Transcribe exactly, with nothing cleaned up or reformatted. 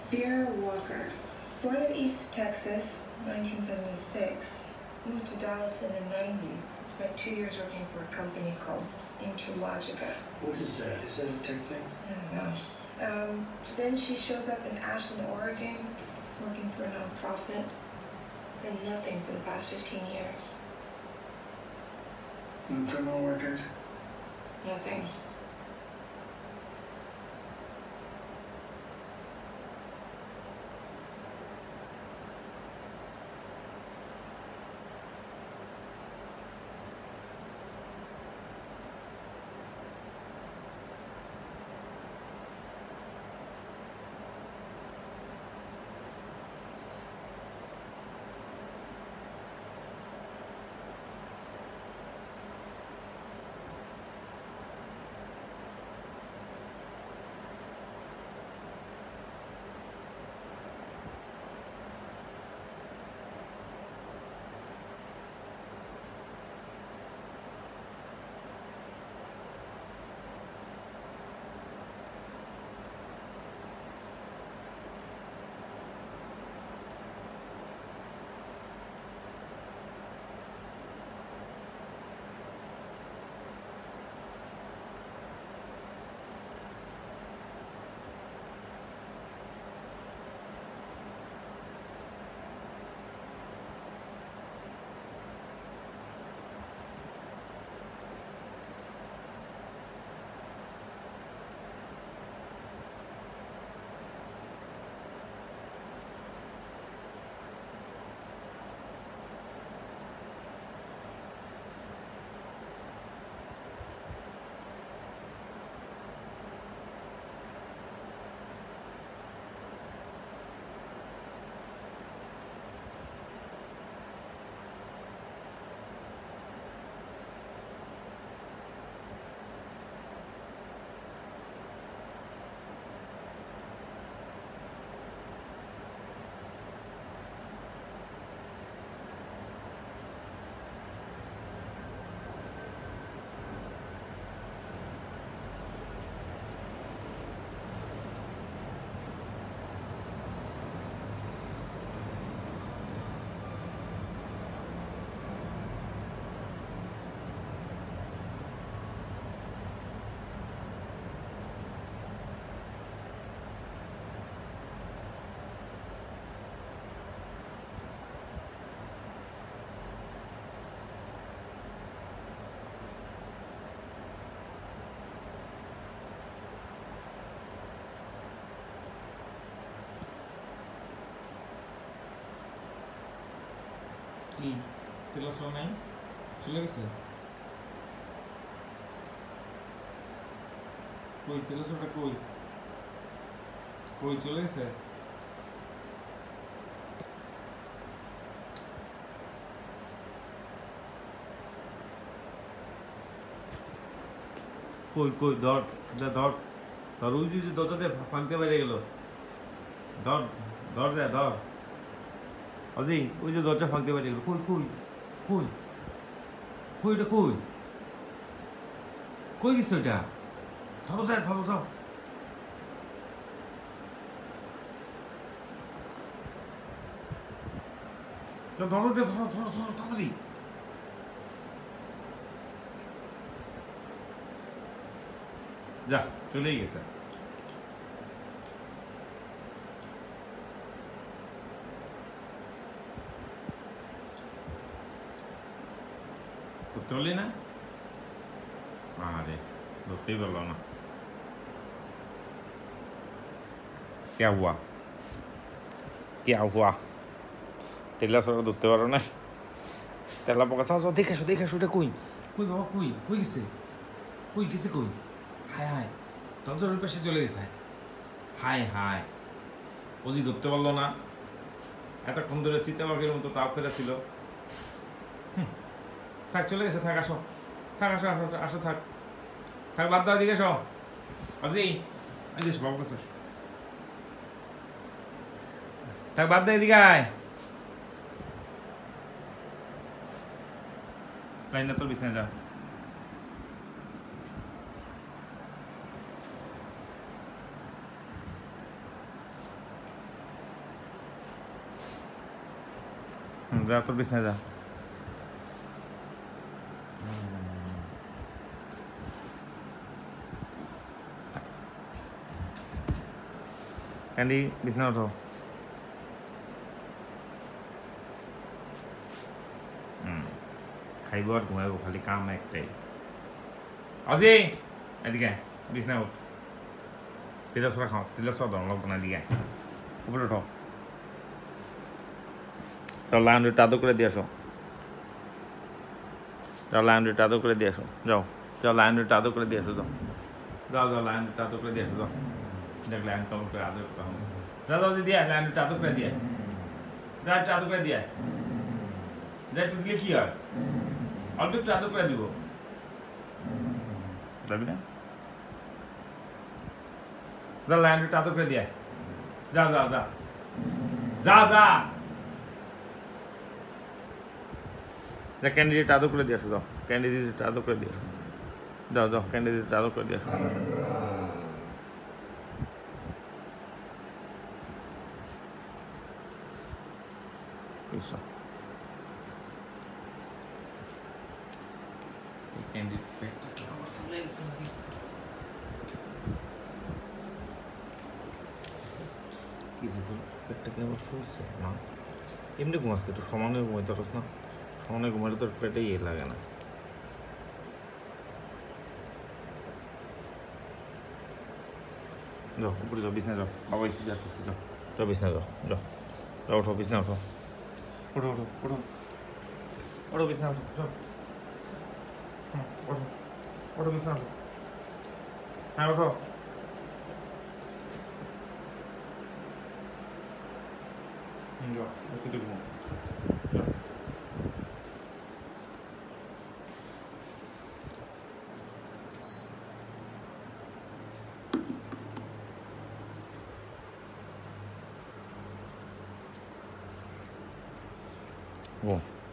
Vera Walker, born in East Texas, nineteen seventy-six, moved to Dallas in the nineties, spent two years working for a company called Interlogica. What is that? Is that a tech thing? I don't know. Um, then she shows up in Ashland, Oregon, working for a nonprofit, and nothing for the past fifteen years. No criminal record? Nothing. কি তেল সব নাই চলে গেছে কই তেল সবটা কই কই চলে গেছে কই কই ধর যা ধর ধর ওই যে দরজাতে ফাঁকতে বাইরে গেল ধর ধর যা ধর অজি ওই যে দরজা ফাঁকতে বাইরে গেল কই কই কই কই এটা কই কই গেছে ওইটা ধরো যা ধরো যাও ধরো ধরো ধরো ধরো ধরো তাড়াতাড়ি যা চলেই গেছে করতে পারলি না আরে ধরতেই পারল না क्या हुआ क्या हुआ তেলা সব ধরতে পারো না তেলা পোকা চাও দেখে আসো দেখে আসো ওটা কই কই বাবা কই কই গেছে কই গেছে কই হায় হায় দরজার পাশে চলে গেছে হায় হায় ওদি ধরতে পারলো না এতক্ষণ ধরে চিতাবাঘের মতো তাও ফেরা ছিল থাক চলে গেছে থাক আসো থাক আসো আসো আসো থাক থাক বাদ দাও দিকে আসো আজি আজি বাবু কাছে থাক বাদ দে এদিকে আয় লাইন তোর বিছানা যা যা তোর বিছনায় যা ক্যান্ডি বিছনা ওঠো হুম খাইব আর ঘুমাইব খালি কাম একটাই আজি এদিকে বিছনা উঠ তিলা সরা খাও তিলা সরা দম লাগতো না দিকে উপরে ওঠো যাও লাইনটা আদর করে দিয়ে আসো যাও লাইনটা আদর করে দিয়ে আসো যাও যাও লাইনটা আদর করে দিয়ে আসো যাও যাও যাও লাইনটা আদর করে দিয়ে আসো যাও দেখ লাইন কেমন করে আদর করতে হবে যাও যাও দিয়ে লাইনটা আদর করে দিয়ে যা একটু আদর করে দিয়ে যা একটু দিলে কি হয় অল্প একটু আদর করে দিব যাবি না যা লাইনটা আদর করে দিয়ে যা যা যা যা যা যা ক্যান্ডিডেট আদর করে দিয়ে আসো যাও ক্যান্ডিডেট আদর করে দিয়ে আসো যাও যাও ক্যান্ডিডেট আদর করে দিয়ে আসো কি তোর পেটটা কি আবার ফুলছে না এমনি ঘুমাস একটু সমানে ঘুমাইতে পারস না সমানে ঘুমাইলে তোর পেটে ইয়ে লাগে না যাও উপরে যাও বিছনা যাও বাবা এসে যাচ্ছে যাও যাও বিছনা যাও যাও যাও ওঠো বিছনা ওঠো ওঠো ওঠো ওঠো ওঠো বিছনা ওঠো যাও ওঠো ওঠো বিছনা ওঠো হ্যাঁ ওঠো যাও বেশি একটু ঘুমো যাও Bon.